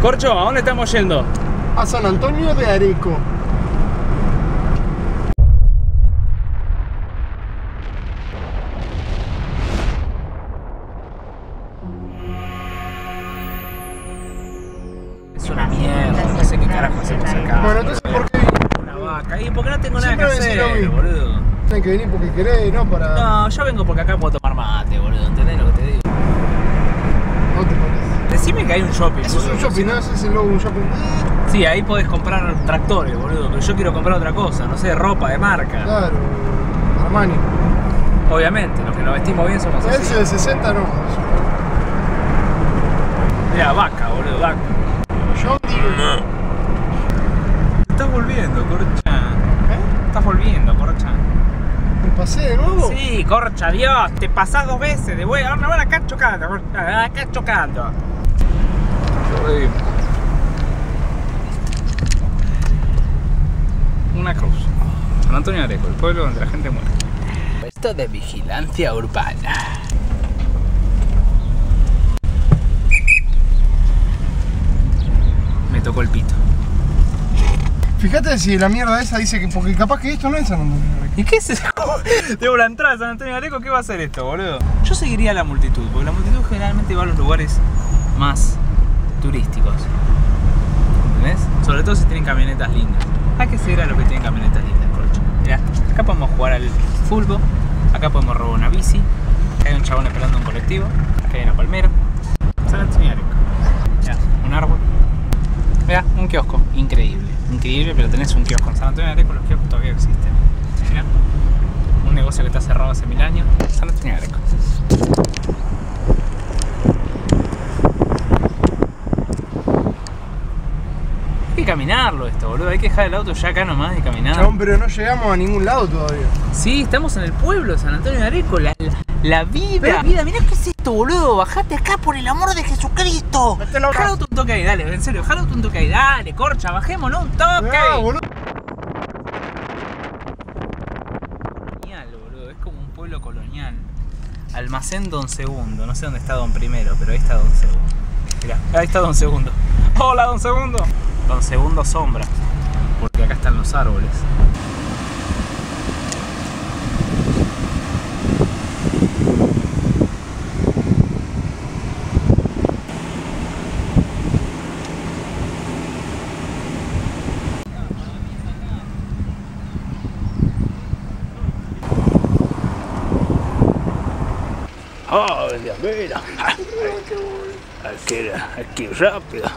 Corcho, ¿a dónde estamos yendo? A San Antonio de Areco. Es una mierda, no sé qué carajo hacemos acá. Bueno, entonces ¿por qué vinimos? Una vaca. ¿Y por qué no tengo nada que Siempre decís lo hacer, mismo. boludo? Tienes que venir porque querés, ¿no? Para... No, yo vengo porque acá puedo tomar mate, boludo. ¿Entendés lo que te digo? No te parece. Decime que hay un shopping, Eso es boludo, un shopping, ¿no? Ese es el logo de un shopping. Sí, ahí podés comprar tractores, boludo. Pero yo quiero comprar otra cosa, no sé, ropa de marca. Claro, Armani. Obviamente, los que nos vestimos bien somos así. Ese de 60 no. Mira, vaca, boludo, vaca. Yo digo. Estás volviendo, Corcha. Estás volviendo, Corcha. ¿Me pasé de nuevo? Sí, Corcha, Dios, te pasás 2 veces de vuelta. Ahora acá chocando, Corcha, acá chocando. Una cruz. San Antonio de Areco, el pueblo donde la gente muere. Puesto de vigilancia urbana. Me tocó el pito. Fíjate si la mierda esa dice que... Porque capaz que esto no es San Antonio de Areco. ¿Y qué es eso? Debo la entrada a San Antonio de Areco, ¿qué va a hacer esto, boludo? Yo seguiría la multitud, porque la multitud generalmente va a los lugares más turísticos. ¿Entendés? Sobre todo si tienen camionetas lindas. Hay que seguir a los que tienen camionetas lindas, Corcho. Mirá, acá podemos jugar al fútbol, acá podemos robar una bici, acá hay un chabón esperando un colectivo, acá hay una palmera. San Antonio de Areco. Mirá, un árbol. Mirá, un kiosco, increíble. Increíble, pero tenés un kiosco en San Antonio de Areco, los kioscos todavía existen. Mirá, un negocio que está cerrado hace 1000 años. San Antonio de Areco. Hay que caminarlo esto, boludo. Hay que dejar el auto ya acá nomás y caminar. Chabón, pero no llegamos a ningún lado todavía. Sí, estamos en el pueblo de San Antonio de Areco. La vida. Mirá qué es esto, boludo. Bajate acá por el amor de Jesucristo. Jálate un toque ahí, dale, en serio. Jálate un toque ahí, dale, Corcha. Bajémonos un toque. Ah, boludo. Colonial, boludo. Es como un pueblo colonial. Almacén Don Segundo. No sé dónde está Don Primero, pero ahí está Don Segundo. Mirá, ahí está Don Segundo. Hola, Don Segundo. Don Segundo sombra. Porque acá están los árboles. ¡Oh, mira! Aquí rápido.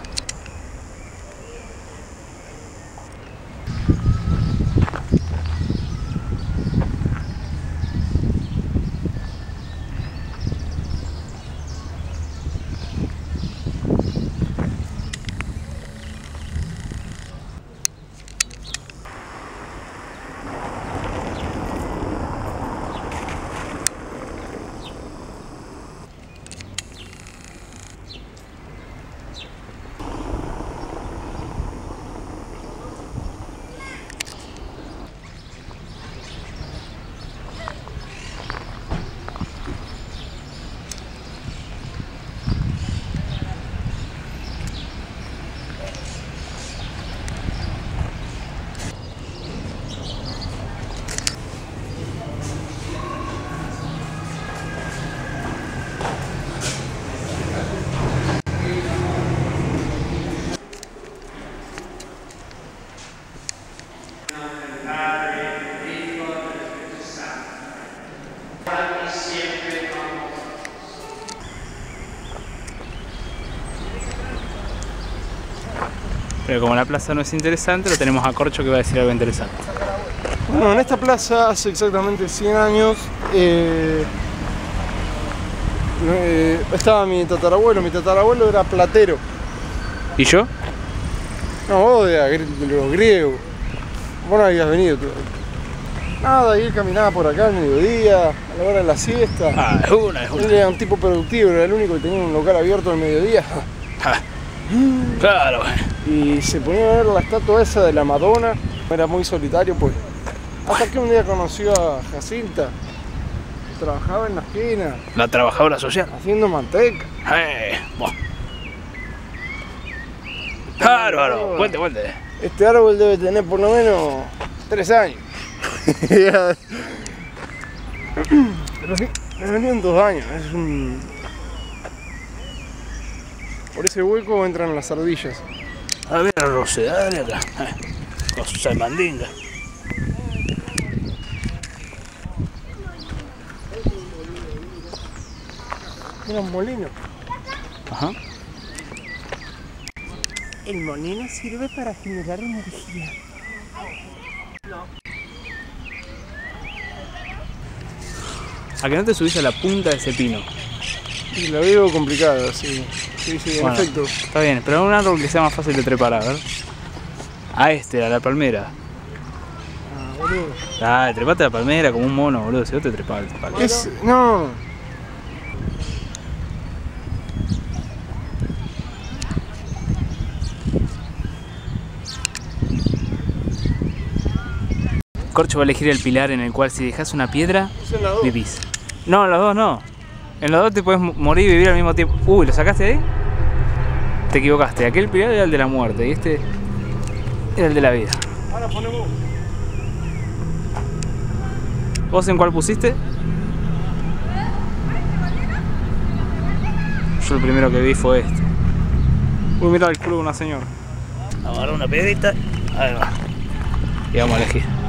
Pero como la plaza no es interesante, lo tenemos a Corcho que va a decir algo interesante. Bueno, en esta plaza hace exactamente 100 años estaba mi tatarabuelo era platero. ¿Y yo? No, vos de los griegos. Vos no habías venido tú. Nada, y él caminaba por acá al mediodía, a la hora de la siesta. Ah, es una. Él era un tipo productivo, era el único que tenía un local abierto al mediodía. Claro. Y se ponía a ver la estatua esa de la Madonna. Era muy solitario, pues. Hasta que un día conoció a Jacinta. Trabajaba en la esquina. La trabajadora social. Haciendo manteca. Bárbaro, cuente. Este árbol debe tener por lo menos 3 años. Pero venían 2 años, es un... Por ese hueco entran las ardillas. A ver, Rosé, dale acá. Con su salmandinga. Mira un molino. Ajá. El molino sirve para generar energía. ¿A que no te subís a la punta de ese pino? Y la veo complicada, sí. Sí, en Bueno, efecto. Está bien, pero un árbol que sea más fácil de trepar, a ver. A la palmera. Ah, boludo. Ah, trepate a la palmera como un mono, boludo. Si vos te trepás al palo. No. Corcho va a elegir el pilar en el cual si dejas una piedra, Son las 2. vivís. No, en los dos no. En los dos te puedes morir y vivir al mismo tiempo. Uy, ¿lo sacaste de ahí? Te equivocaste. Aquel pilar era el de la muerte y este era el de la vida. Ahora ponemos. ¿Vos en cuál pusiste? Yo el primero que vi fue este. Uy, mira el culo de una señora. Vamos a agarrar una piedrita. Ahí va. Y vamos a elegir.